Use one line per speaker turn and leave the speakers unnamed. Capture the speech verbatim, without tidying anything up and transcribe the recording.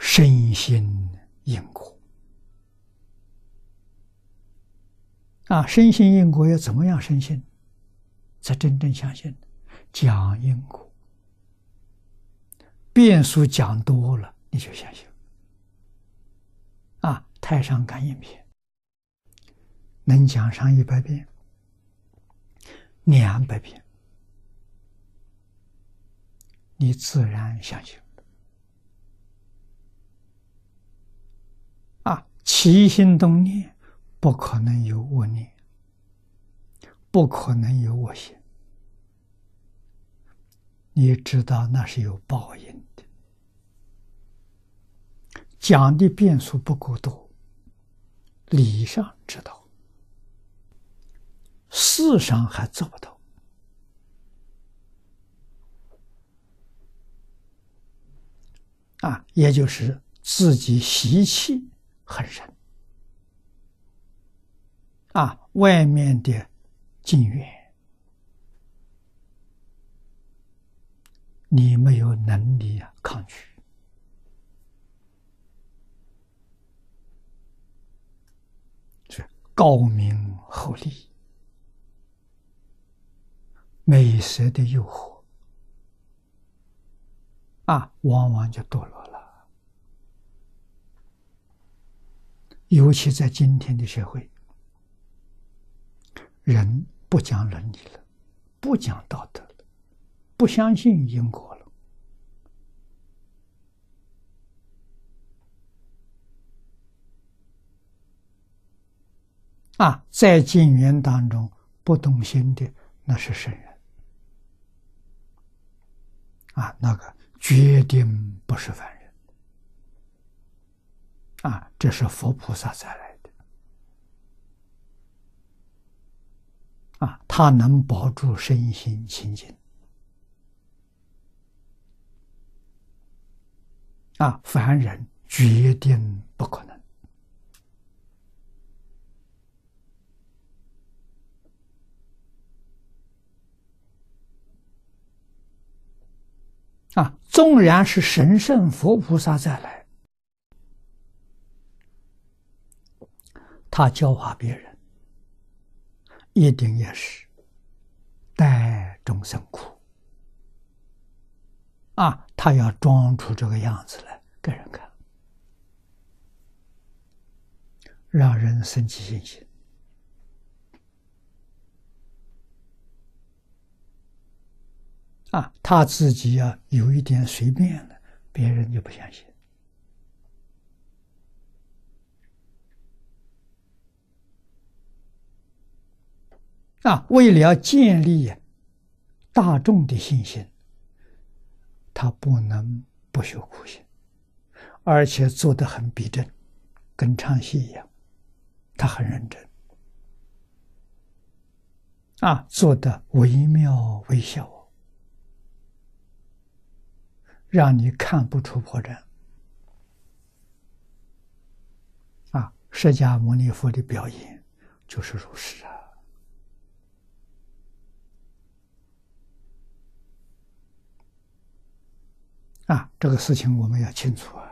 深信因果啊，深信因果要怎么样深信，才真正相信？讲因果，变数讲多了，你就相信啊。太上感应篇能讲上一百遍、两百遍，你自然相信啊。起心动念不可能有恶念，不可能有恶心，你知道那是有报应的。讲的变数不够多，理上知道，事上还做不到啊，也就是自己习气很深啊，外面的境缘你没有能力啊抗拒，是高明厚利，美色的诱惑啊，往往就堕落了。尤其在今天的社会，人不讲伦理了，不讲道德了，不相信因果了啊，在经缘当中不动心的那是圣人啊，那个决定不是凡人啊，这是佛菩萨再来的啊，他能保住身心清净啊，凡人决定不可能啊，纵然是神圣佛菩萨再来，他教化别人，一定也是待众生苦啊，他要装出这个样子来给人看，让人生起信心啊，他自己啊有一点随便了，别人就不相信啊。为了要建立大众的信心，他不能不修苦行，而且做得很逼真，跟唱戏一样，他很认真啊，做得惟妙惟肖，让你看不出破绽啊！释迦牟尼佛的表演就是如是啊！啊，这个事情我们要清楚啊！